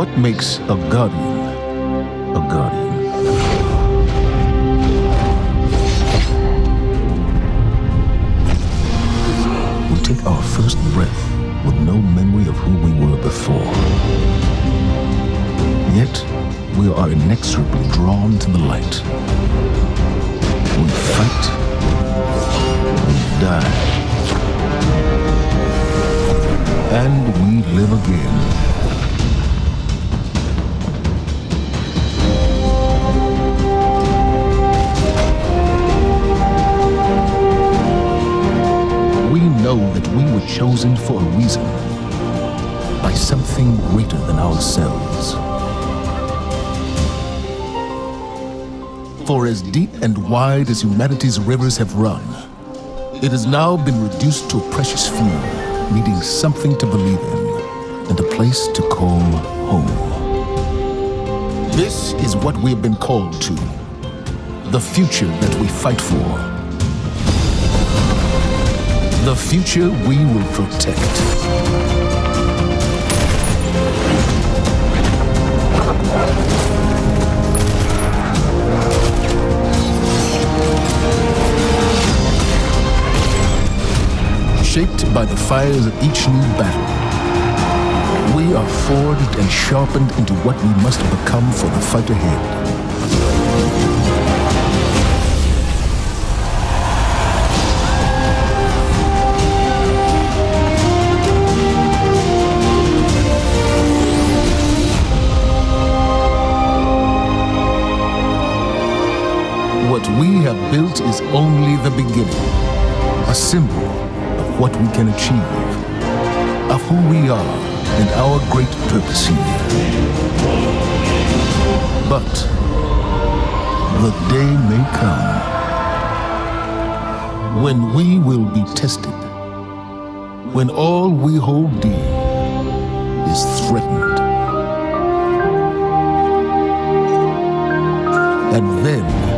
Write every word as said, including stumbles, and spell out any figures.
What makes a guardian a guardian? We take our first breath with no memory of who we were before. Yet, we are inexorably drawn to the light. We fight, we die, and we live again. We know that we were chosen for a reason, by something greater than ourselves. For as deep and wide as humanity's rivers have run, it has now been reduced to a precious few, needing something to believe in and a place to call home. This is what we have been called to, the future that we fight for, the future we will protect. Shaped by the fires of each new battle, we are forged and sharpened into what we must become for the fight ahead. What we have built is only the beginning, a symbol of what we can achieve, of who we are and our great purpose here. But the day may come when we will be tested, when all we hold dear is threatened. And then